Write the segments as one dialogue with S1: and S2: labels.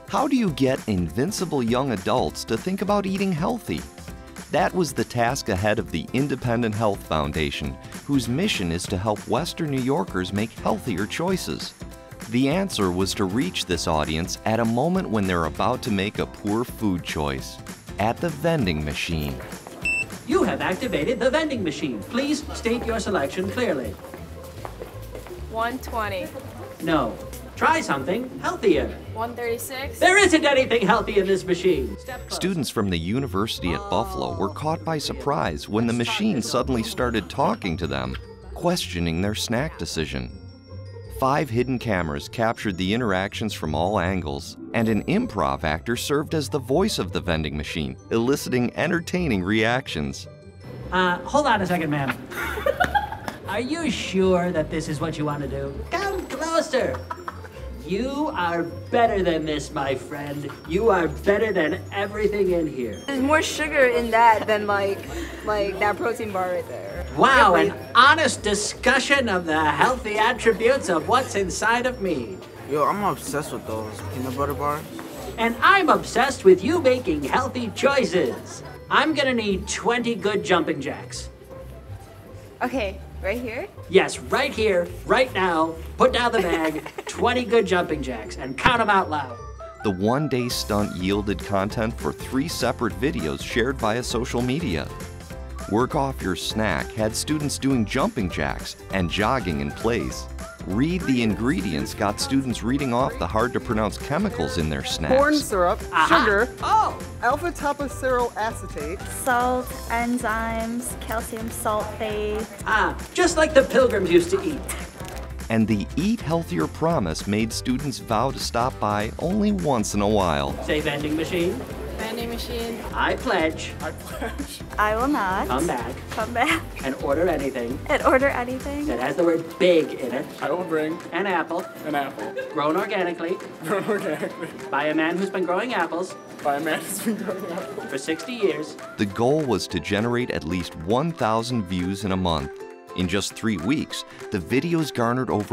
S1: How do you get invincible young adults to think about eating healthy? That was the task ahead of the Independent Health Foundation, whose mission is to help Western New Yorkers make healthier choices. The answer was to reach this audience at a moment when they're about to make a poor food choice, at the vending machine.
S2: You have activated the vending machine. Please state your selection clearly.
S3: 120.
S2: No. Try something healthier.
S3: 136.
S2: There isn't anything healthy in this machine.
S1: Students from the University at Buffalo were caught by surprise when the machine suddenly started talking to them, questioning their snack decision. 5 hidden cameras captured the interactions from all angles, and an improv actor served as the voice of the vending machine, eliciting entertaining reactions.
S2: Hold on a second, ma'am. Are you sure that this is what you want to do? Come closer. You are better than this, my friend. You are better than everything in here.
S3: There's more sugar in that than like that protein bar right there.
S2: Wow, an honest discussion of the healthy attributes of what's inside of me.
S4: Yo, I'm obsessed with those peanut butter bars.
S2: And I'm obsessed with you making healthy choices. I'm gonna need 20 good jumping jacks.
S3: Okay, right here?
S2: Yes, right here, right now. Put down the bag, 20 good jumping jacks, and count them out loud.
S1: The one-day stunt yielded content for 3 separate videos shared via social media. Work Off Your Snack had students doing jumping jacks and jogging in place. Read the Ingredients got students reading off the hard-to-pronounce chemicals in their snacks.
S5: Corn syrup, sugar,
S2: Oh!
S5: alpha-topoceryl
S6: Salt, enzymes, calcium sulfate.
S2: Just like the Pilgrims used to eat.
S1: And the Eat Healthier promise made students vow to stop by only once in a while.
S2: Say vending machine.
S3: Vending machine.
S2: I pledge.
S6: I will not
S2: Come back
S6: come back
S2: and order anything
S6: and order anything.
S2: that has the word big in it.
S7: I will bring
S2: An apple,
S7: an apple
S2: grown organically,
S7: grown organically
S2: by a man who's been growing apples
S7: by a man who's been growing apples.
S2: for 60 years.
S1: The goal was to generate at least 1,000 views in a month. In just 3 weeks, the videos garnered over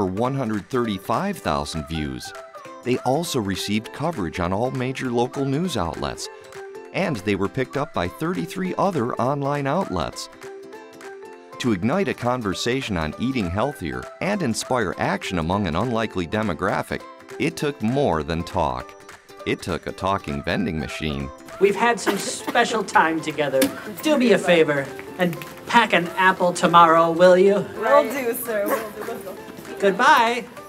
S1: 135,000 views. They also received coverage on all major local news outlets, and they were picked up by 33 other online outlets. To ignite a conversation on eating healthier and inspire action among an unlikely demographic, it took more than talk. It took a talking vending machine.
S2: We've had some special time together. Do me a favor and pack an apple tomorrow, will you?
S3: Will do, sir. Will do. Let's go.
S2: Goodbye.